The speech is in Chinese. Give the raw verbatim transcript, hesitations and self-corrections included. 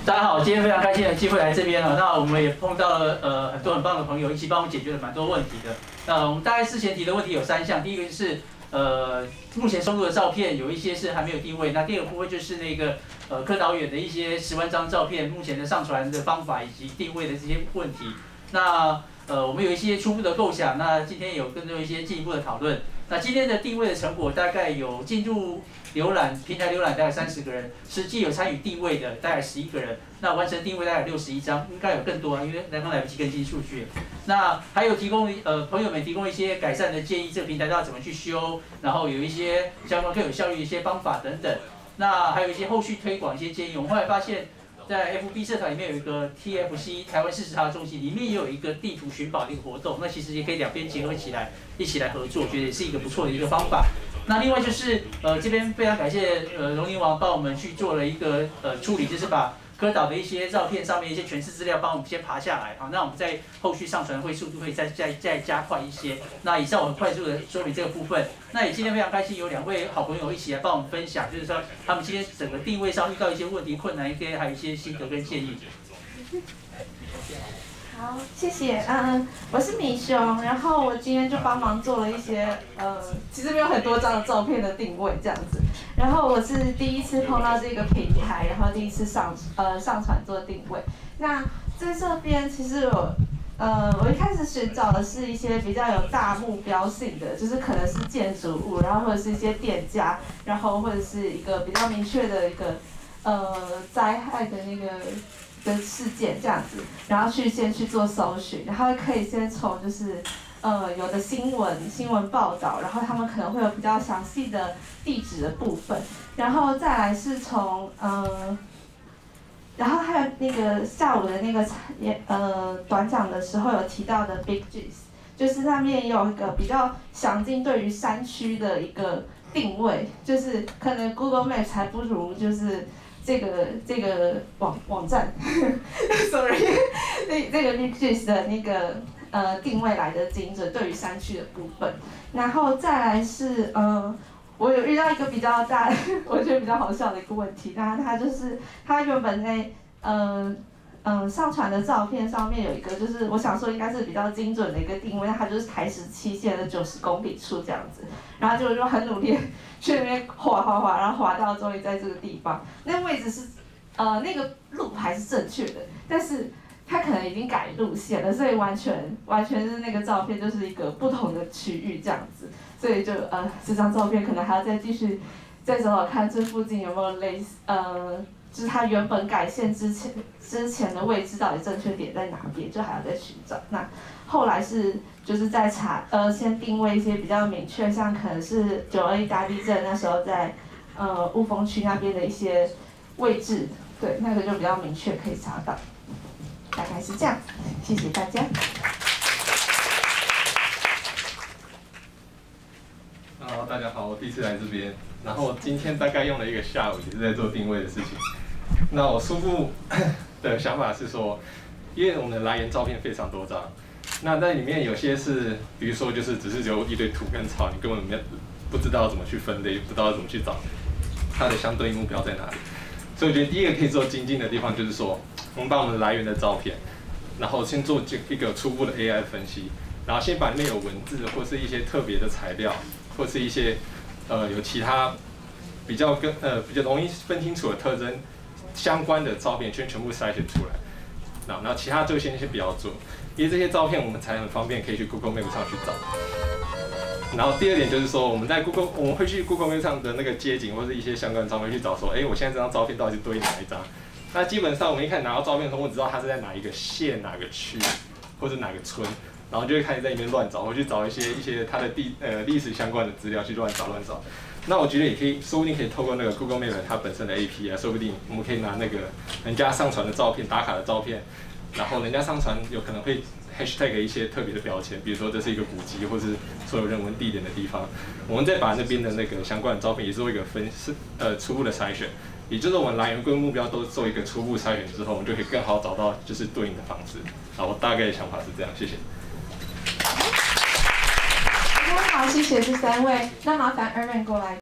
大家好，今天非常开心的机会来这边了。那我们也碰到了呃很多很棒的朋友，一起帮我们解决了蛮多问题的。那我们大概事前提的问题有三项，第一个就是呃目前收录的照片有一些是还没有定位，那第二个部分就是那个呃柯导远的一些十万张照片目前的上传的方法以及定位的这些问题。那呃我们有一些初步的构想，那今天有更多一些进一步的讨论。那今天的定位的成果大概有进入浏览平台浏览大概三十个人，实际有参与定位的大概十一个人，那完成定位大概有六十一张，应该有更多啊，因为刚刚来不及更新数据。那还有提供呃朋友们提供一些改善的建议，这个平台要怎么去修，然后有一些相关更有效率的一些方法等等。那还有一些后续推广一些建议，我们后来发现。在 F B 社团里面有一个 T F C 台湾事实查中心，里面也有一个地图寻宝的一个活动，那其实也可以两边结合起来，一起来合作，我觉得也是一个不错的一个方法。那另外就是呃这边非常感谢呃荣宁王帮我们去做了一个呃处理，就是把柯导的一些照片上面一些全市资料帮我们先爬下来，好，那我们在后续上传会速度会再再再加快一些。那以上我很快速的说明这个部分。那也今天非常开心有两位好朋友一起来帮我们分享，就是说他们今天整个定位上遇到一些问题、困难一些，还有一些心得跟建议。 好，谢谢。嗯，我是米熊，然后我今天就帮忙做了一些，呃，其实没有很多张的照片的定位这样子。然后我是第一次碰到这个平台，然后第一次上呃上传做定位。那在这边其实我，呃，我一开始寻找的是一些比较有大目标性的，就是可能是建筑物，然后或者是一些店家，然后或者是一个比较明确的一个呃灾害的那个。的事件这样子，然后去先去做搜寻，然后可以先从就是呃有的新闻新闻报道，然后他们可能会有比较详细的地址的部分，然后再来是从呃，然后还有那个下午的那个也呃短讲的时候有提到的 Big G's， 就是上面也有一个比较详尽对于山区的一个定位，就是可能 Google Maps 还不如就是。这个这个网网站，sorry， 这这个 Big G's 的那个呃定位来的精准，对于山区的部分，然后再来是呃，我有遇到一个比较大，我觉得比较好笑的一个问题，那它就是它原本在呃嗯、呃、上传的照片上面有一个，就是我想说应该是比较精准的一个定位，那它就是台十七线的九十公里处这样子，然后就就很努力。去那边滑滑滑，然后滑到终于在这个地方，那位置是，呃，那个路还是正确的，但是它可能已经改路线了，所以完全完全是那个照片就是一个不同的区域这样子，所以就呃这张照片可能还要再继续再找找看这附近有没有类似呃，就是它原本改线之前之前的位置到底正确点在哪边，就还要再寻找。那后来是。就是在查，呃，先定位一些比较明确，像可能是九二一大地震那时候在，呃，雾峰区那边的一些位置，对，那个就比较明确可以查到，大概是这样，谢谢大家。 Hello， 大家好，我第一次来这边，然后今天大概用了一个下午，也是在做定位的事情。那我初步的想法是说，因为我们的来源照片非常多张。那在里面有些是，比如说就是只是只有一堆土跟草，你根本没不知道怎么去分类，不知道怎么去找它的相对应目标在哪里。所以我觉得第一个可以做精进的地方就是说，我们把我们来源的照片，然后先做一个初步的 A I 分析，然后先把里面有文字或是一些特别的材料，或是一些呃有其他比较跟呃比较容易分清楚的特征相关的照片，全全部筛选出来。然后其他就先先不要做。因为这些照片我们才很方便可以去 Google Map 上去找。然后第二点就是说，我们在 Google 我们会去 Google Map 上的那个街景或是一些相关的照片去找说，哎，我现在这张照片到底是对哪一张？那基本上我们一开始拿到照片的时候，我只知道它是在哪一个县、哪个区或者哪个村，然后就会开始在里面乱找，或去找一些一些它的地呃历史相关的资料去乱找乱找。那我觉得也可以，说不定可以透过那个 Google Map 它本身的 A P I 啊，说不定我们可以拿那个人家上传的照片、打卡的照片。然后人家上传有可能会 hashtag 一些特别的标签，比如说这是一个古迹，或是所有人文地点的地方。我们再把那边的那个相关的照片也做一个分是呃初步的筛选，也就是我们来源跟目标都做一个初步筛选之后，我们就可以更好找到就是对应的方式。啊，我大概的想法是这样，谢谢。 大家好，谢谢这三位，那麻烦 Erman 过来。